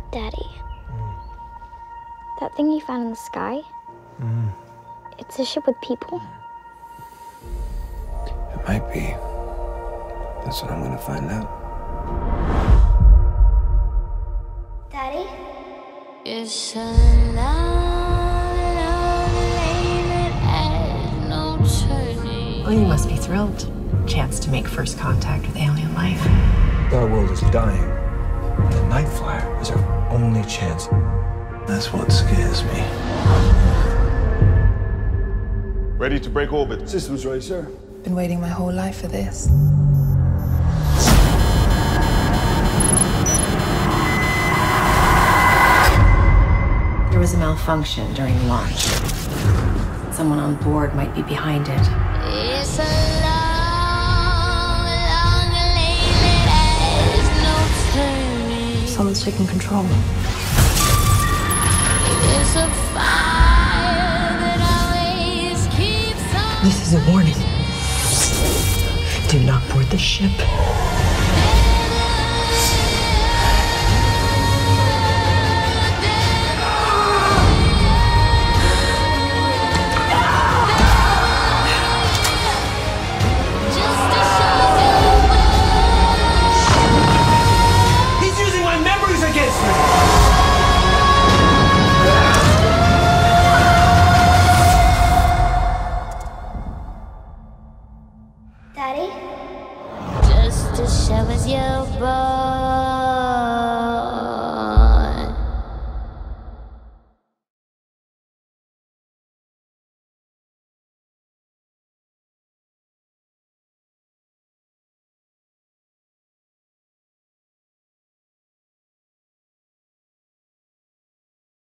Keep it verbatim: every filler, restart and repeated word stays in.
Daddy, Mm. that thing you found in the sky, Mm. it's a ship with people? It might be. That's what I'm gonna find out. Daddy? It's a long, long lane that has no turning. Well, you must be thrilled. Chance to make first contact with alien life. Our world is dying. The night flyer is our only chance. That's what scares me. Ready to break orbit. Systems ready, sir. Been waiting my whole life for this. There was a malfunction during launch. Someone on board might be behind it. It's a long, long lane that has no turning. Someone's taking control. It's a fire that always keeps on. This is a warning. Do not board the ship.